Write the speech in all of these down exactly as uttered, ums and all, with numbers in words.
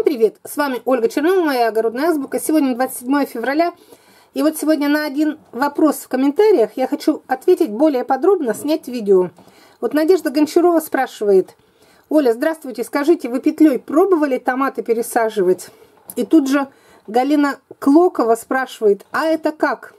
привет! С вами Ольга Чернова, моя огородная азбука. Сегодня двадцать седьмое февраля. И вот сегодня на один вопрос в комментариях я хочу ответить более подробно, снять видео. Вот Надежда Гончарова спрашивает: Оля, здравствуйте, скажите, вы петлей пробовали томаты пересаживать? И тут же Галина Клокова спрашивает: а это как?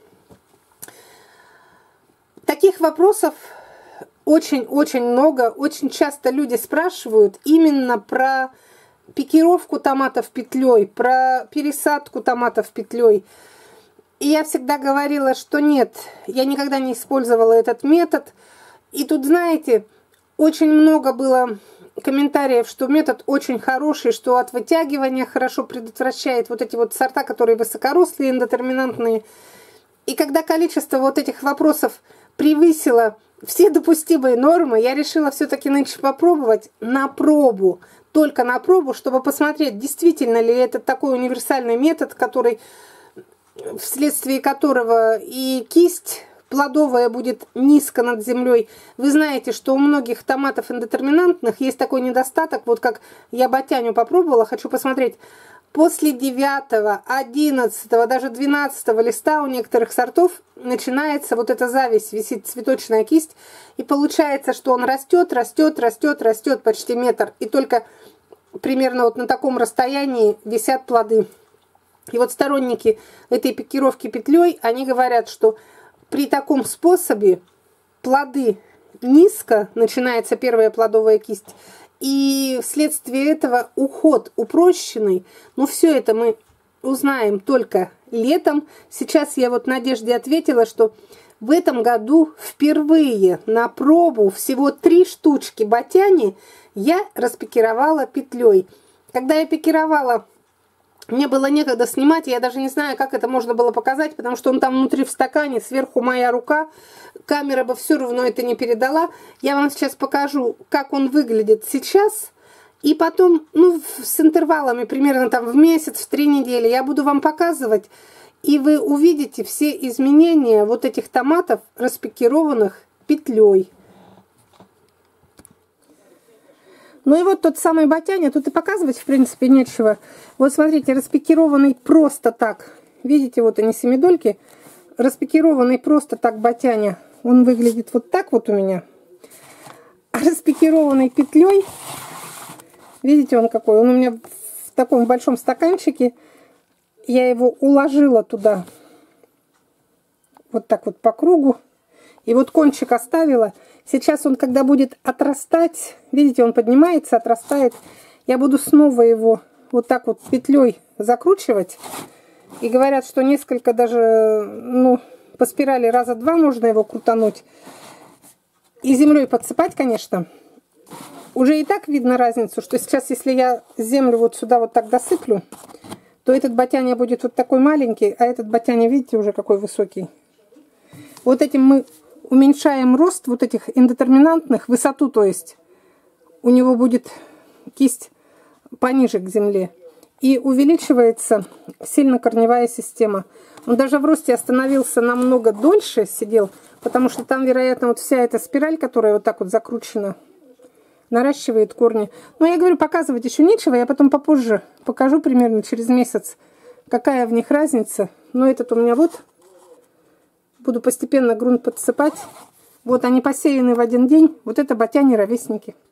Таких вопросов очень-очень много. Очень часто люди спрашивают именно про пикировку томатов петлей, про пересадку томатов петлей. И я всегда говорила, что нет, я никогда не использовала этот метод. И тут, знаете, очень много было комментариев, что метод очень хороший, что от вытягивания хорошо предотвращает вот эти вот сорта, которые высокорослые, индетерминантные. И когда количество вот этих вопросов превысило все допустимые нормы, я решила все-таки нынче попробовать на пробу. Только на пробу, чтобы посмотреть, действительно ли это такой универсальный метод, который, вследствие которого и кисть плодовая будет низко над землей. Вы знаете, что у многих томатов индетерминантных есть такой недостаток, вот как я ботяню попробовала, хочу посмотреть. После девятого, одиннадцатого, даже двенадцатого листа у некоторых сортов начинается вот эта зависть, висит цветочная кисть, и получается, что он растет, растет, растет, растет почти метр, и только примерно вот на таком расстоянии висят плоды. И вот сторонники этой пикировки петлей, они говорят, что при таком способе плоды низко, начинается первая плодовая кисть, и вследствие этого уход упрощенный. Но все это мы узнаем только летом. Сейчас я вот Надежде ответила, что в этом году впервые на пробу всего три штучки ботяни я распикировала петлей. Когда я пикировала, мне было некогда снимать, я даже не знаю, как это можно было показать, потому что он там внутри в стакане, сверху моя рука, камера бы все равно это не передала. Я вам сейчас покажу, как он выглядит сейчас, и потом, ну, с интервалами примерно там в месяц, в три недели я буду вам показывать, и вы увидите все изменения вот этих томатов, распикированных петлей. Ну и вот тот самый ботяня, тут и показывать в принципе нечего. Вот смотрите, распикированный просто так. Видите, вот они семидольки. Распикированный просто так ботяня. Он выглядит вот так вот у меня. А распикированный петлей, видите, он какой? Он у меня в таком большом стаканчике. Я его уложила туда. Вот так вот по кругу. И вот кончик оставила. Сейчас он, когда будет отрастать, видите, он поднимается, отрастает. Я буду снова его вот так вот петлей закручивать. И говорят, что несколько даже, ну, по спирали раза два можно его крутануть. И землей подсыпать, конечно. Уже и так видно разницу, что сейчас, если я землю вот сюда вот так досыплю, то этот ботяня будет вот такой маленький, а этот ботяня, видите, уже какой высокий. Вот этим мы уменьшаем рост вот этих индетерминантных, высоту, то есть у него будет кисть пониже к земле. И увеличивается сильно корневая система. Он даже в росте остановился намного дольше, сидел, потому что там, вероятно, вот вся эта спираль, которая вот так вот закручена, наращивает корни. Но я говорю, показывать еще нечего, я потом попозже покажу примерно через месяц, какая в них разница. Но этот у меня вот... Буду постепенно грунт подсыпать. Вот они посеяны в один день. Вот это ботяне ровесники.